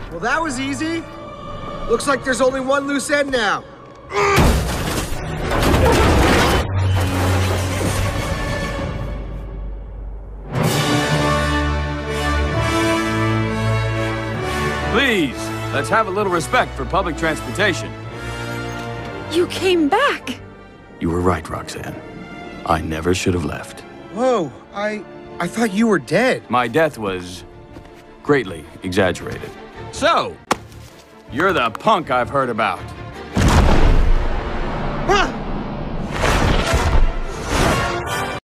Well, that was easy. Looks like there's only one loose end now. Please, let's have a little respect for public transportation. You came back! You were right, Roxanne. I never should have left. Whoa, I thought you were dead. My death was greatly exaggerated. So, you're the punk I've heard about. Ah!